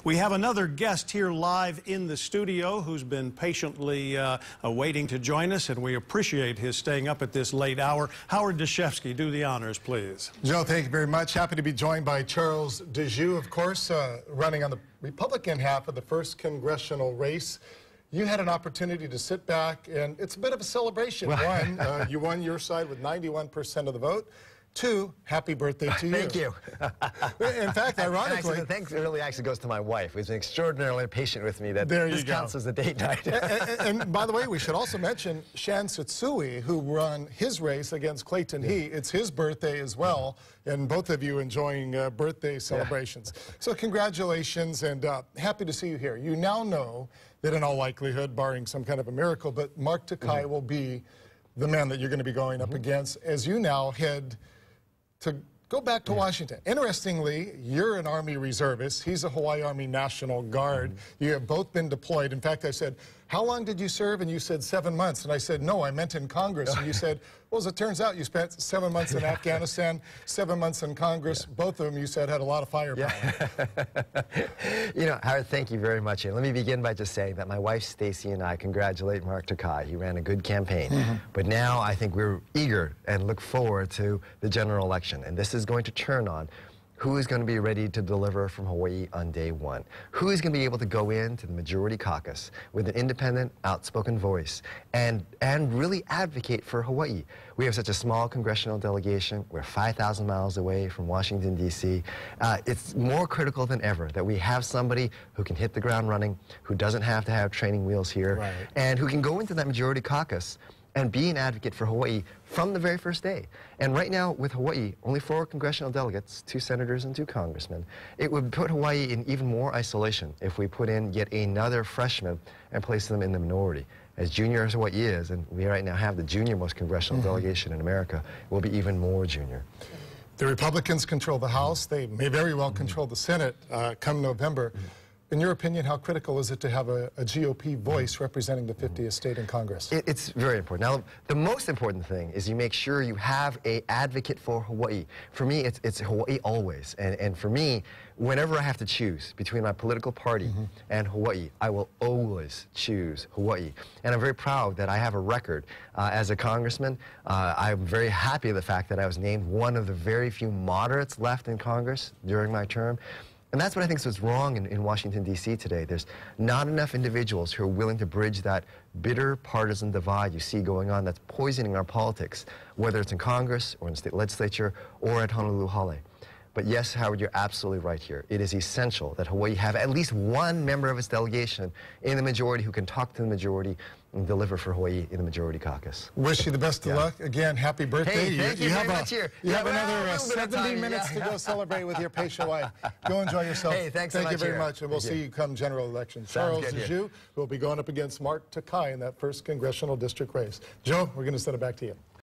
We have another guest here live in the studio who's been patiently waiting to join us, and we appreciate his staying up at this late hour. Howard Dashefsky, do the honors, please. Joe, thank you very much. Happy to be joined by Charles Djou, of course, running on the Republican half of the 1st congressional race. You had an opportunity to sit back, and it's a bit of a celebration. One, you won your side with 91% of the vote. 2, happy birthday to you. Thank you. In fact, ironically... the thanks really actually goes to my wife, who's been extraordinarily patient with me. That this counts as a date night. and by the way, we should also mention Shan Tsutsui, who won his race against Clayton He. It's his birthday as well, and both of you enjoying birthday celebrations. So congratulations, and happy to see you here. You now know that in all likelihood, barring some kind of a miracle, but Mark Takai will be the man that you're going to be going up against as you now head to go back to Washington. Interestingly, you're an Army reservist. He's a Hawaii Army National Guard. You have both been deployed. In fact, I said, how long did you serve? And you said 7 months. And I said, no, I meant in Congress. And you said, well, as it turns out, you spent 7 months in Afghanistan, 7 months in Congress. Both of them, you said, had a lot of firepower. You know, Howard, thank you very much. And let me begin by just saying that my wife, Stacy, and I congratulate Mark Takai. He ran a good campaign. But now I think we're eager and look forward to the general election. And this is going to turn on who is going to be ready to deliver from Hawaii on day one? Who is going to be able to go into the majority caucus with an independent, outspoken voice and really advocate for Hawaii? We have such a small congressional delegation. We're 5,000 miles away from Washington, D.C. It's more critical than ever that we have somebody who can hit the ground running, who doesn't have to have training wheels here, and who can go into that majority caucus and be an advocate for Hawaii from the very first day. And right now, with Hawaii, only 4 congressional delegates, 2 senators and 2 congressmen. It would put Hawaii in even more isolation if we put in yet another freshman and place them in the minority. As junior as Hawaii is, and we right now have the junior most congressional delegation in America, will be even more junior. The Republicans control the House. They may very well control the Senate come November. In your opinion, how critical is it to have a GOP voice representing the 50th state in Congress? It's very important. Now, the most important thing is you make sure you have an advocate for Hawaii. For me, it's Hawaii always. And for me, whenever I have to choose between my political party and Hawaii, I will always choose Hawaii. And I'm very proud that I have a record as a congressman. I'm very happy of the fact that I was named one of the very few moderates left in Congress during my term. And that's what I think is what's wrong in Washington, D.C. today. There's not enough individuals who are willing to bridge that bitter partisan divide you see going on that's poisoning our politics, whether it's in Congress or in the state legislature or at Honolulu Hale. But yes, Howard, you're absolutely right here. It is essential that Hawaii have at least one member of its delegation in the majority who can talk to the majority and deliver for Hawaii in the majority caucus. Wish you the best of luck. Again, happy birthday. Hey, thank you very much here. You have another 70 minutes to go celebrate with your patient wife. Go enjoy yourself. Hey, thanks Thank so you much very here. much, and we'll see you come general election. Sounds Charles good Djou will be going up against Mark Takai in that 1st congressional district race. Joe, we're going to send it back to you.